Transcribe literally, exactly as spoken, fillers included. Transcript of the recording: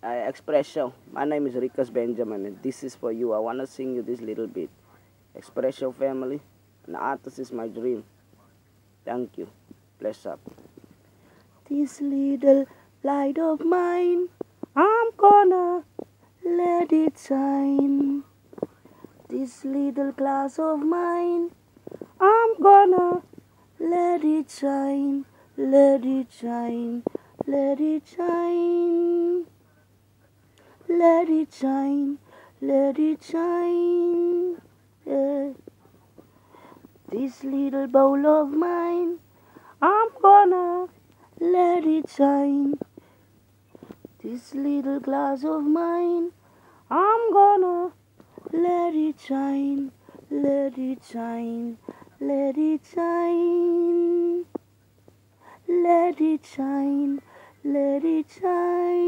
uh, expression. My name is Ricus Benjamin, and this is for you. I want to sing you this little bit. Expression family, an artist is my dream. Thank you. Bless up. This little light of mine, I'm gonna let it shine. This little glass of mine, I'm gonna let it shine, let it shine, let it shine. Let it shine, let it shine. Yeah. This little bowl of mine, I'm gonna let it shine. This little glass of mine, I'm gonna let it shine, let it shine, let it shine. Let it shine, let it shine.